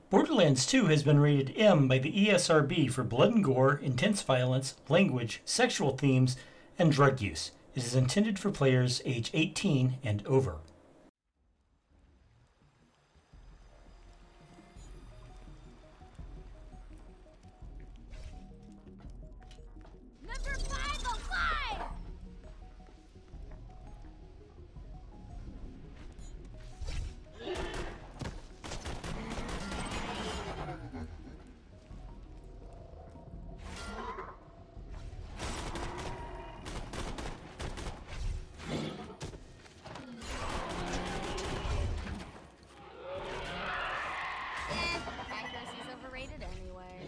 Borderlands 2 has been rated M by the ESRB for blood and gore, intense violence, language, sexual themes, and drug use. It is intended for players age 18 and over. Number 505! Accuracy's overrated anyway.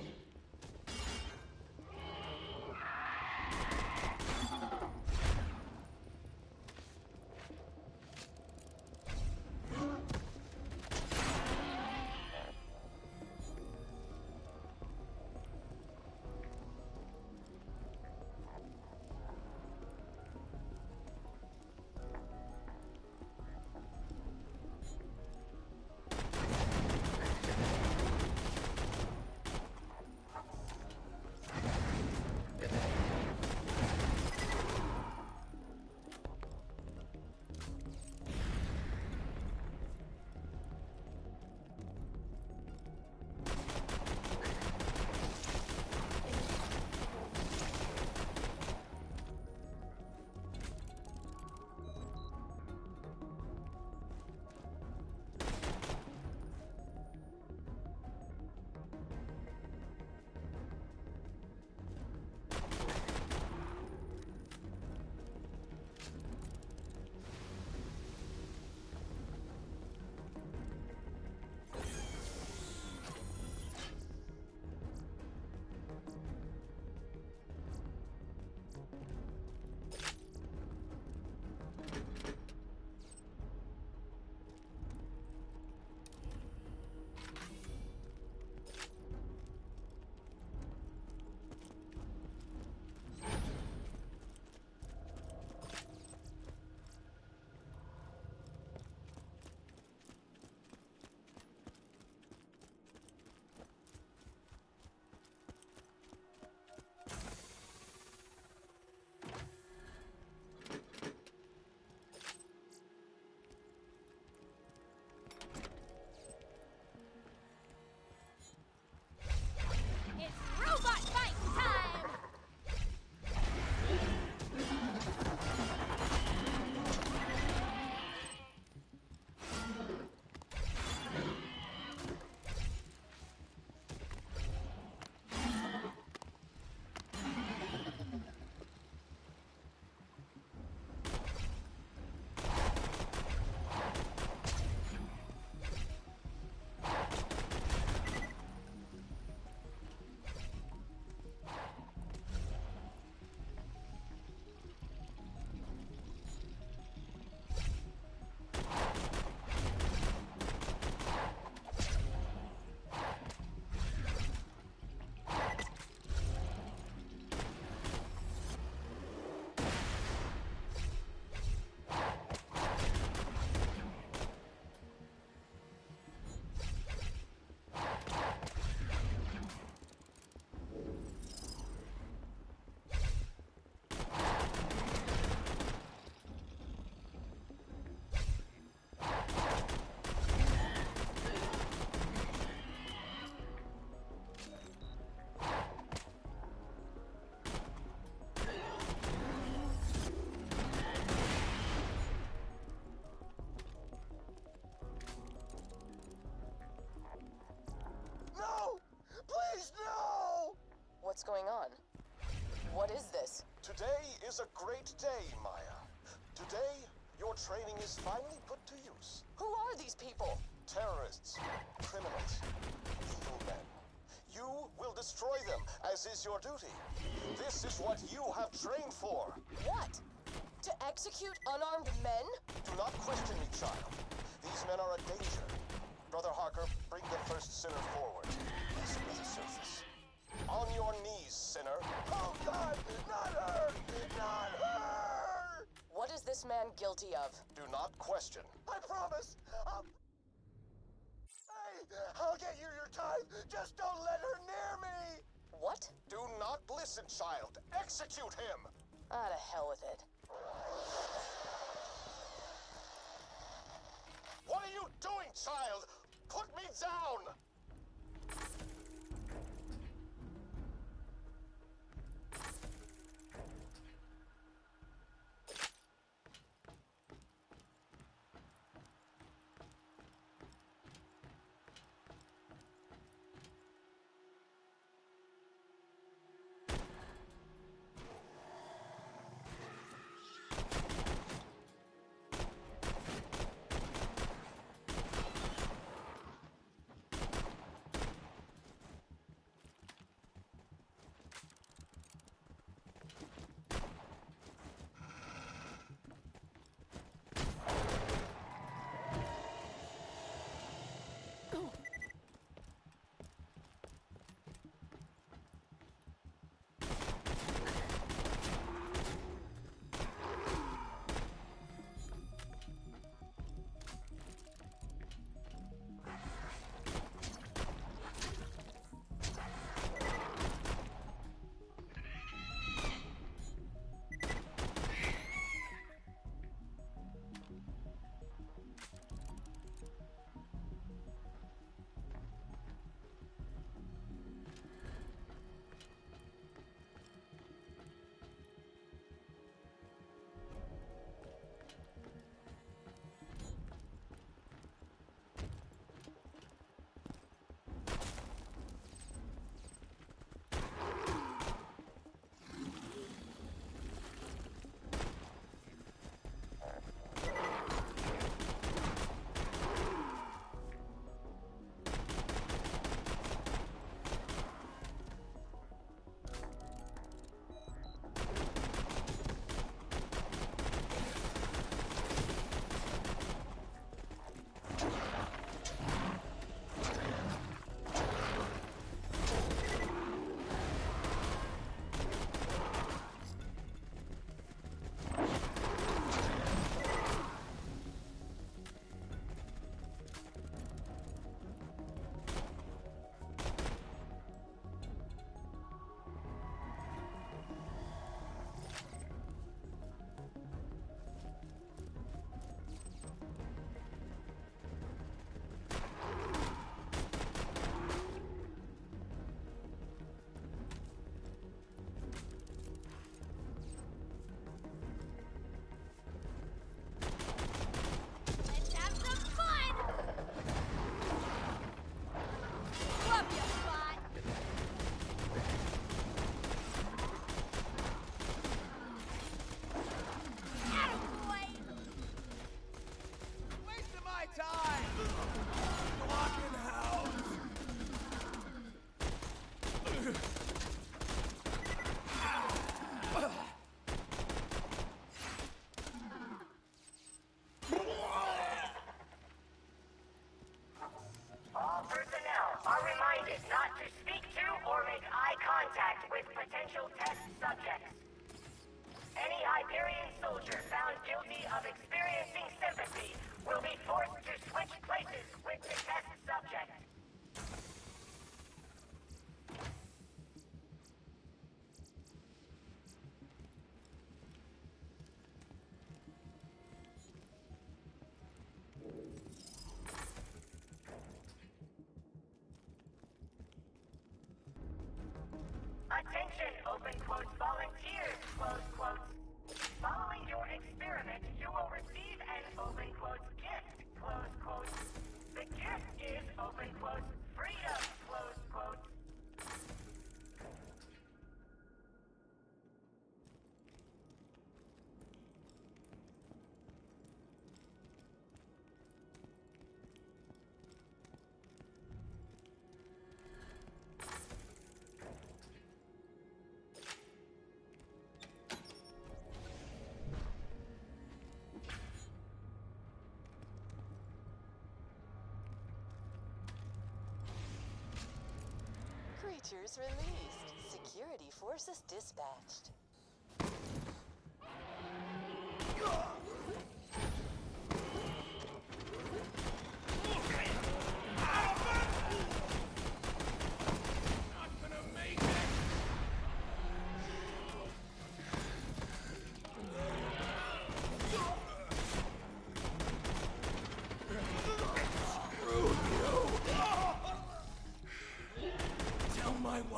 It's robot fight time! What's going on? What is this? Today is a great day, Maya. Today, your training is finally put to use. Who are these people? Terrorists, criminals, evil men. You will destroy them, as is your duty. This is what you have trained for. What? To execute unarmed men? Do not question me, child. These men are a danger. Brother Harker, bring the first sinner forward. Yes, Brother Surface. On your knees, sinner. Oh, God! Not her! Not her! What is this man guilty of? Do not question. I promise! Hey! I'll get you your Just don't let her near me! What? Do not listen, child. Execute him! Ah, to hell with it. What are you doing, child? Put me down! Let's have some fun! Love you, bot! Attaboy! Wasting my time! Blocking house! All personnel are reminded not to speak to or make eye contact with potential test subjects. Any Hyperion soldier found guilty of experiencing sympathy will be forced to switch places with the test subject. Attention, open quotes, volunteers, close quotes. Following your experiment, you will receive an open quotes gift, close quotes. The gift is open quotes, freedom, close quotes. Creatures released. Security forces dispatched.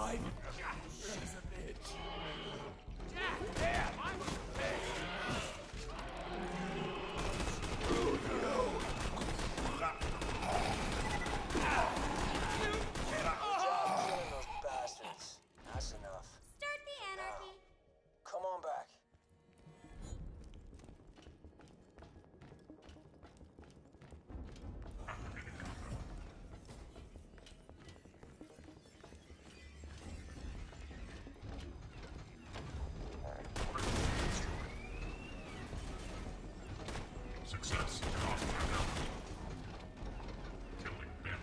alive. She's a bitch. Jack, damn, I'm pissed. Screw you. Killing those bastards. That's enough. Start the anarchy. Come on back. Success. Killing them.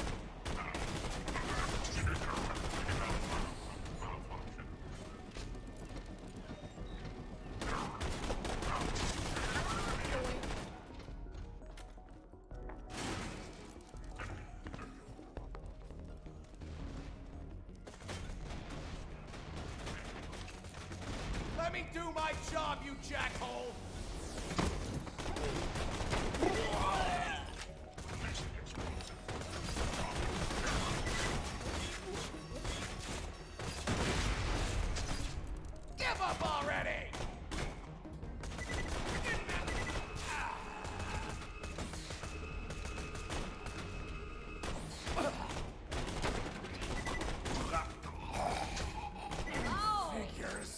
Let me do my job, you jackhole! Give up already! Figures.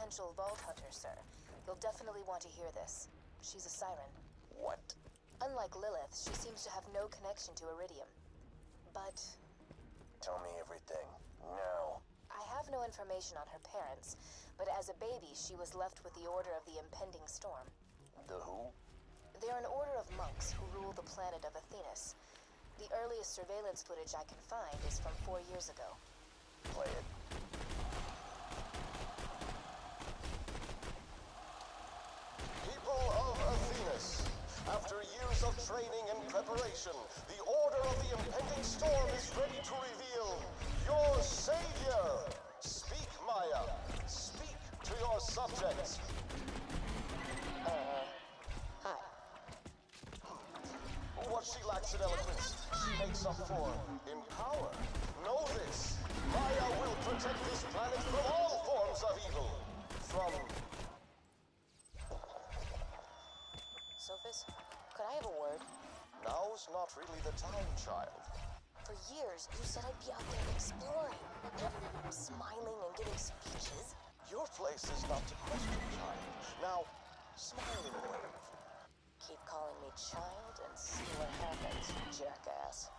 potential Vault Hunter, sir. You'll definitely want to hear this. She's a siren. What? Unlike Lilith, she seems to have no connection to Iridium. But Tell me everything. Now. I have no information on her parents, but as a baby, she was left with the Order of the Impending Storm. The who? They're an order of monks who rule the planet of Athenas. The earliest surveillance footage I can find is from 4 years ago. Play it. People of Athenas, after years of training and preparation, the Order of the Impending Storm is ready to reveal your savior. Speak, Maya. Speak to your subjects. Hi. What she lacks in eloquence, she makes up for in power. Know this. Maya will protect this planet from all forms of evil. From... Sophis, could I have a word? Now's not really the time, child. For years, you said I'd be out there exploring. Smiling and giving speeches. Your place is not to question, child. Now, smile and wave. Keep calling me child and see what happens, jackass.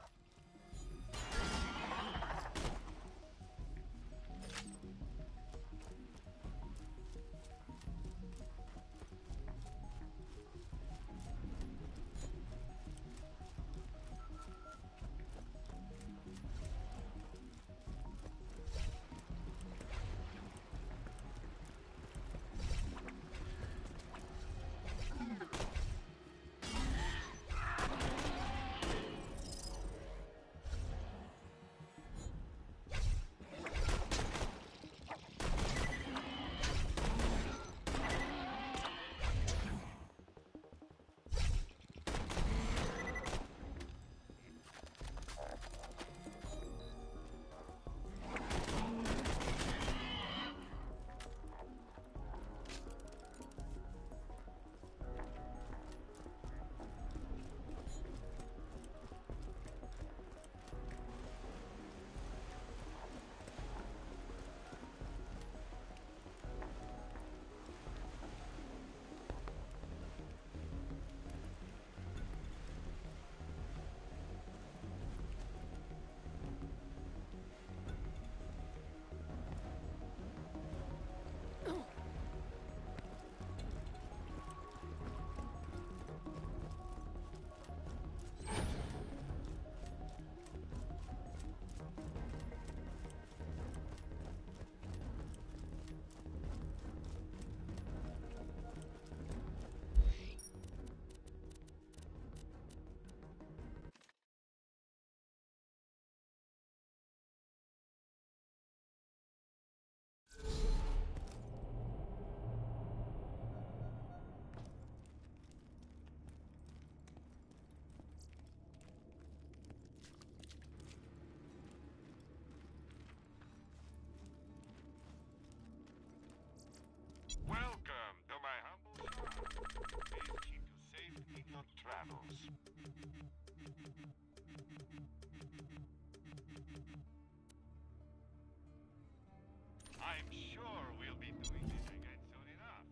Welcome to my humble shop. May it keep you safe in your travels. I'm sure we'll be doing this again soon enough.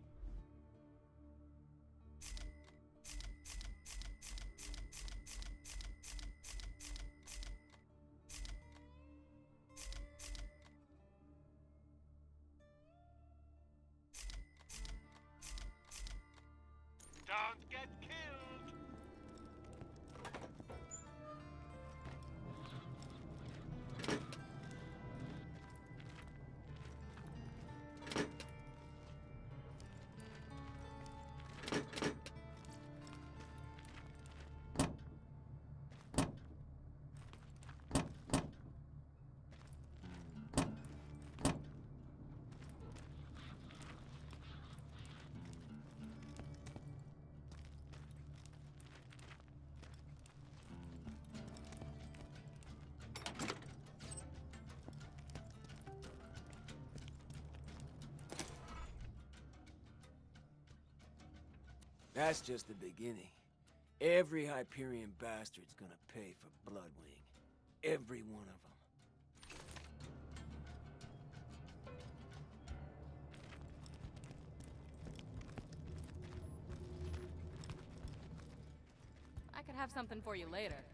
Don't get killed! That's just the beginning. Every Hyperion bastard's gonna pay for Bloodwing. Every one of them. have something for you later.